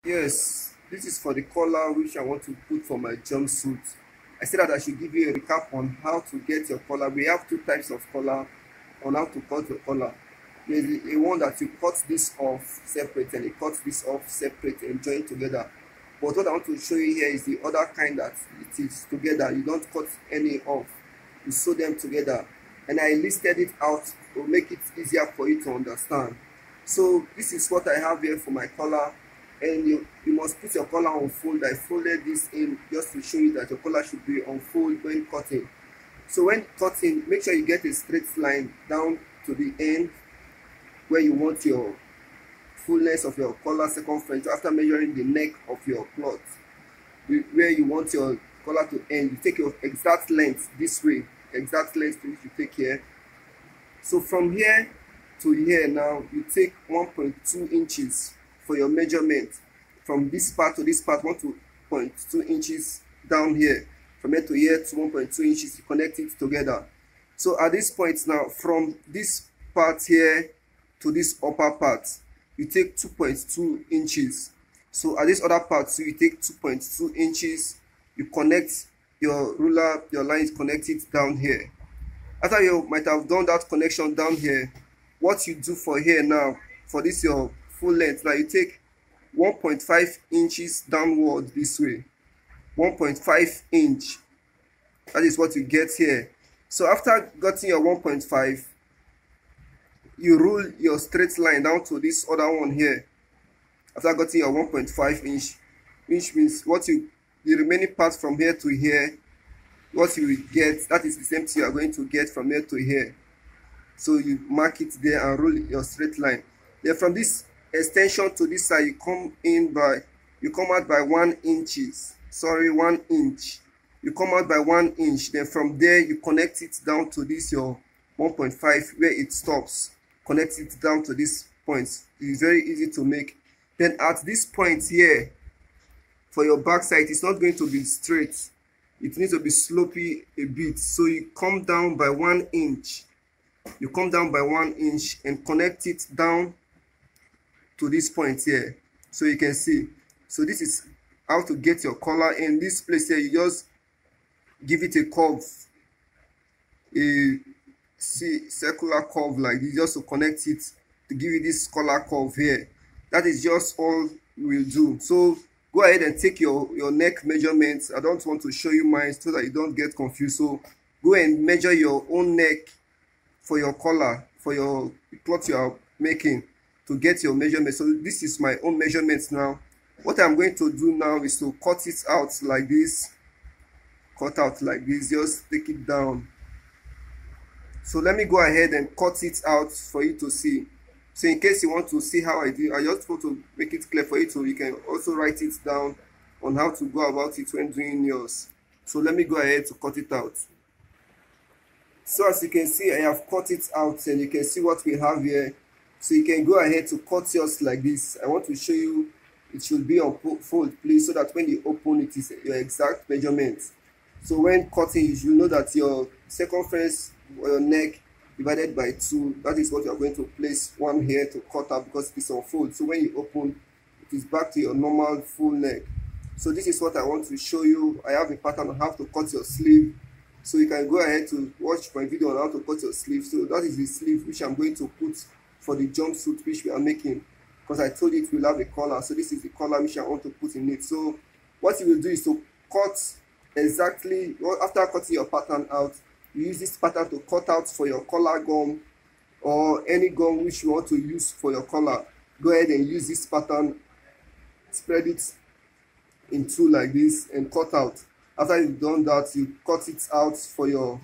Yes, this is for the color which I want to put for my jumpsuit. I said that I should give you a recap on how to get your color. We have two types of color on how to cut your collar. There's a one that you cut this off separate and you cut this off separate and join together. But what I want to show you here is the other kind that it is together. You don't cut any off. You sew them together. And I listed it out to make it easier for you to understand. So this is what I have here for my collar, and you must put your collar on fold. I folded this in just to show you that your collar should be on fold when cutting. So when cutting, make sure you get a straight line down to the end where you want your fullness of your collar circumference. After measuring the neck of your cloth, where you want your collar to end, you take your exact length this way, exact length which you take here. So from here to here now, you take 1.2 inches for your measurement. From this part to this part, 1.2 inches down here. From here to here to 1.2 inches, you connect it together. So at this point now, from this part here to this upper part, you take 2.2 inches. So at this other part, so you take 2.2 inches, you connect your ruler, your line is connected down here. After you might have done that connection down here, what you do for here now, for this your full length, now you take 1.5 inches downward this way. 1.5 inch. That is what you get here. So after getting your 1.5, you rule your straight line down to this other one here. After getting your 1.5 inch, which means what the remaining part from here to here, what you will get, that is the same thing you are going to get from here to here. So you mark it there and rule your straight line. Then from this extension to this side, you come out by 1 inch. Sorry, 1 inch. You come out by 1 inch. Then from there you connect it down to this your 1.5 where it stops. Connect it down to this point. It is very easy to make. Then at this point here, for your back side, it's not going to be straight. It needs to be slopey a bit. So you come down by 1 inch. You come down by 1 inch and connect it down to this point here, so you can see. So this is how to get your collar. In this place here, you just give it a curve, a circular curve like this, just to connect it, to give you this collar curve here. That is just all you will do. So go ahead and take your neck measurements. I don't want to show you mine so that you don't get confused. So go and measure your own neck for your collar, for your cloth you are making, to get your measurement. So this is my own measurements now. What I'm going to do now is to cut it out like this. Cut out like this, just take it down. So let me go ahead and cut it out for you to see. So in case you want to see how I do, I just want to make it clear for you, so you can also write it down on how to go about it when doing yours. So let me go ahead to cut it out. So as you can see, I have cut it out and you can see what we have here. So you can go ahead to cut yours like this. I want to show you, it should be on fold please, so that when you open it is your exact measurement. So when cutting, you should know that your circumference or your neck divided by 2, that is what you are going to place one here to cut out, because it is on fold. So when you open, it is back to your normal full neck. So this is what I want to show you. I have a pattern on how to cut your sleeve. So you can go ahead to watch my video on how to cut your sleeve. So that is the sleeve which I'm going to put for the jumpsuit which we are making, because I told you it will have a collar. So this is the collar which I want to put in it. So what you will do is to cut exactly, after cutting your pattern out, you use this pattern to cut out for your collar gum or any gum which you want to use for your collar. Go ahead and use this pattern, spread it in two like this and cut out. After you've done that, you cut it out for your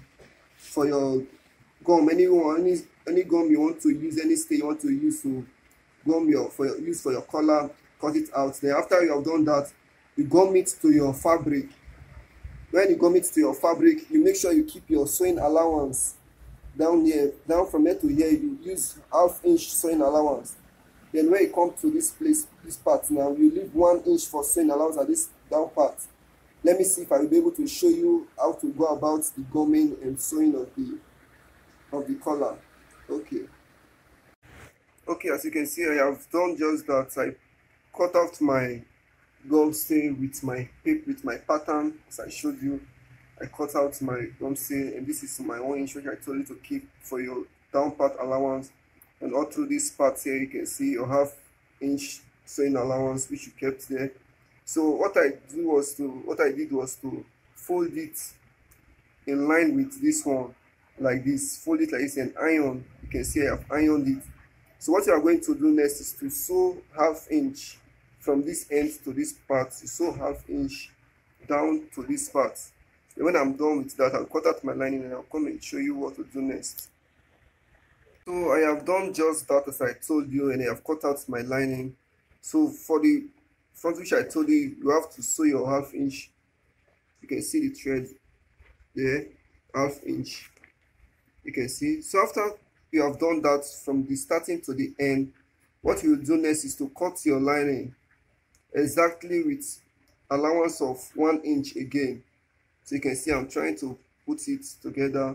gum. Any gum you want to use, any stay you want to use to gum for your collar, cut it out. Then after you have done that, you gum it to your fabric. When you gum it to your fabric, you make sure you keep your sewing allowance down here. Down from here to here, you use half-inch sewing allowance. Then when you come to this place, this part now, you leave 1 inch for sewing allowance at this down part. Let me see if I will be able to show you how to go about the gumming and sewing of the collar. Okay, as you can see, I have done just that. cut out my gum stay with my paper, with my pattern as I showed you. I cut out my gum stay, and this is my 1 inch which I told you to keep for your down part allowance. And all through this part here you can see your half-inch sewing allowance which you kept there. So what I did was to fold it in line with this one, like this. Fold it like this and iron. You can see I have ironed it. So what you are going to do next is to sew half-inch from this end to this part. You sew half-inch down to this part. And when I'm done with that, I'll cut out my lining and I'll come and show you what to do next. So I have done just that as I told you, and I have cut out my lining. So for the front which I told you, you have to sew your half-inch. You can see the thread there, half-inch. You can see. So after you have done that from the starting to the end, what you will do next is to cut your lining exactly with allowance of 1 inch again. So you can see I'm trying to put it together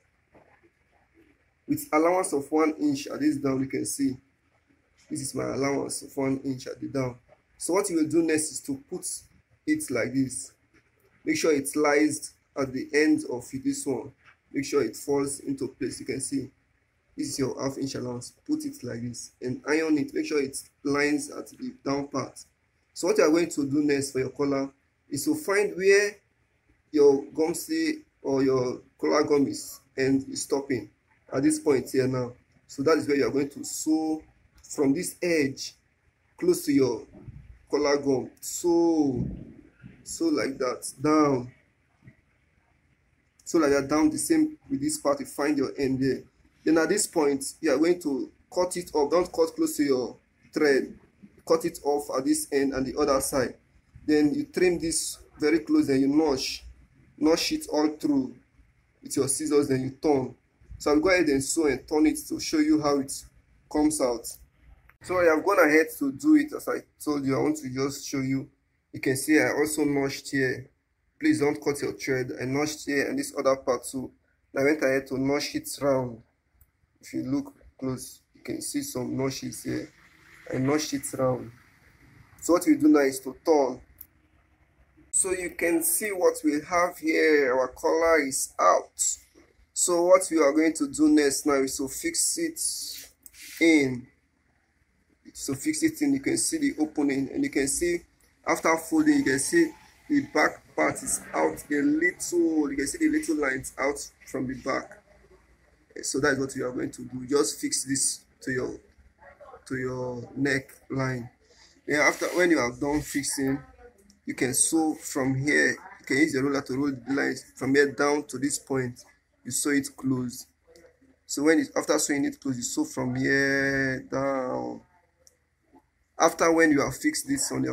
with allowance of 1 inch at this down. You can see this is my allowance of 1 inch at the down. So what you will do next is to put it like this. Make sure it lies at the end of this one. Make sure it falls into place. You can see this is your half-inch allowance. Put it like this and iron it. Make sure it lines at the down part. So what you are going to do next for your collar is to find where your gum stay or your collar gum is and is stopping at this point here now. So that is where you are going to sew from this edge close to your collar gum. So like that down. So like that down. The same with this part. You find your end there. Then at this point you are going to cut it off. Don't cut close to your thread. Cut it off at this end and the other side. Then you trim this very close and you notch it all through with your scissors. Then you turn. So I'll go ahead and sew and turn it to show you how it comes out. So I have gone ahead to do it as I told you. I want to just show you. You can see I also notched here. Please don't cut your thread. I notched here and this other part too. I went ahead to notch it round. If you look close, you can see some notches here. I notched it round. So what we do now is to turn. So you can see what we have here. Our collar is out. So what we are going to do next now is to fix it in. So fix it in. You can see the opening, and you can see after folding, you can see the back part is out a little. You can see the little lines out from the back. So that's what you are going to do. Just fix this to your neck line. Then after, when you have done fixing, you can sew from here. You can use the roller to roll the lines from here down to this point. You sew it close. So after sewing it close, you sew from here down. After when you have fixed this on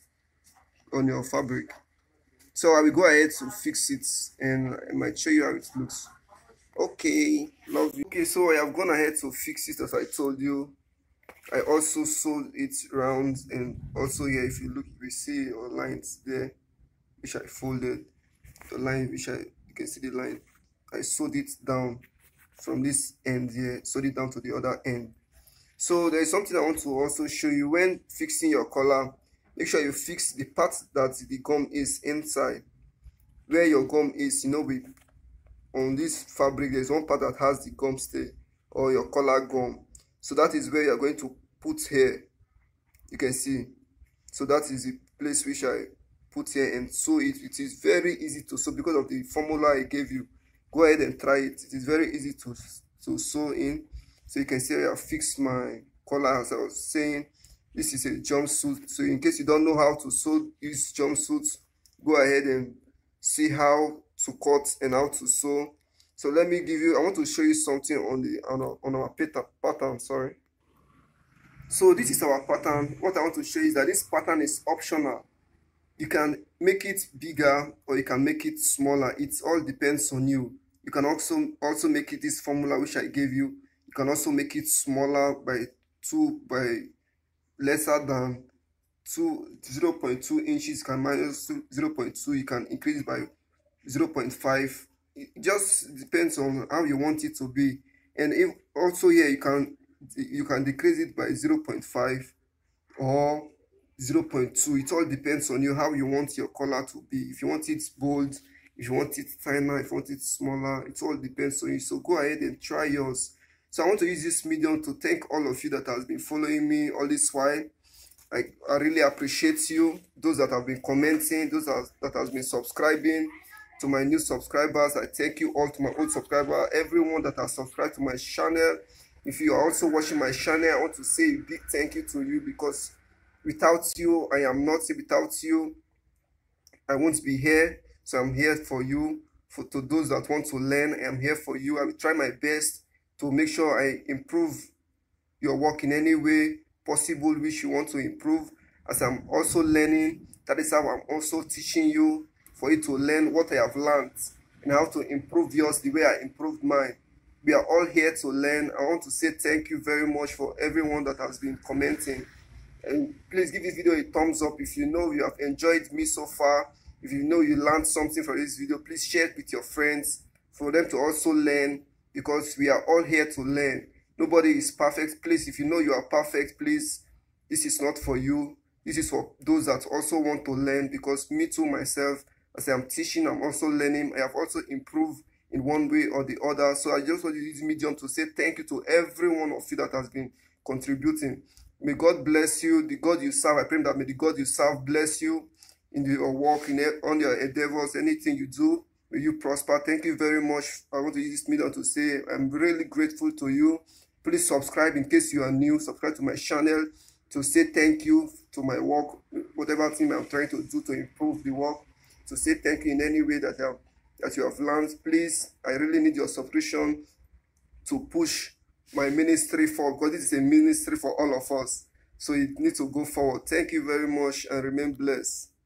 your fabric, so I will go ahead to fix it and I might show you how it looks. Okay, love you. Okay, so I have gone ahead to fix it as I told you. I also sewed it round, and also here if you look, you see your lines there which I folded. The line which you can see the line. I sewed it down from this end here, sewed it down to the other end. So there is something I want to also show you. When fixing your collar, make sure you fix the part that the gum is inside. Where your gum is, on this fabric, there's one part that has the gum stay or your collar gum. So that is where you're going to put here. You can see. So that is the place which I put here and sew it. It is very easy to sew because of the formula I gave you. Go ahead and try it. It is very easy to sew in. So you can see I have fixed my collar as I was saying. This is a jumpsuit. So in case you don't know how to sew these jumpsuits, go ahead and see how to cut and how to sew. So let me I want to show you something on our pattern, sorry. So this is our pattern. What I want to show you is that this pattern is optional. You can make it bigger or you can make it smaller. It all depends on you. You can also make it this formula which I gave you. You can also make it smaller by lesser than 0.2 inches. You can minus 0.2. You can increase by 0.5. It just depends on how you want it to be. And if also here you can decrease it by 0.5 or 0.2. It all depends on you how you want your color to be. If you want it bold, if you want it finer, if you want it smaller, it all depends on you. So go ahead and try yours. So I want to use this medium to thank all of you that has been following me all this while. I really appreciate you, those that have been commenting, those that has been subscribing. To my new subscribers, I thank you all. To my old subscriber, everyone that has subscribed to my channel. If you are also watching my channel, I want to say a big thank you to you, because without you, I am nothing. Without you, I won't be here. So I'm here for you. To those that want to learn, I am here for you. I will try my best to make sure I improve your work in any way possible which you want to improve. As I'm also learning, that is how I'm also teaching you, for you to learn what I have learned and how to improve yours the way I improved mine. We are all here to learn. I want to say thank you very much for everyone that has been commenting. And please give this video a thumbs up if you know you have enjoyed me so far. If you know you learned something from this video, please share it with your friends for them to also learn, because we are all here to learn. Nobody is perfect. Please, if you know you are perfect, please, this is not for you. This is for those that also want to learn, because me too, myself, as I'm teaching, I'm also learning. I have also improved in one way or the other. So I just want to use this medium to say thank you to every one of you that has been contributing. May God bless you. The God you serve, I pray that may the God you serve bless you in your work, on your endeavors, anything you do. May you prosper. Thank you very much. I want to use this medium to say I'm really grateful to you. Please subscribe in case you are new. Subscribe to my channel to say thank you to my work, whatever thing I'm trying to do to improve the work. To say thank you in any way that you have learned. Please, I really need your subscription to push my ministry forward, because this is a ministry for all of us. So it needs to go forward. Thank you very much and remain blessed.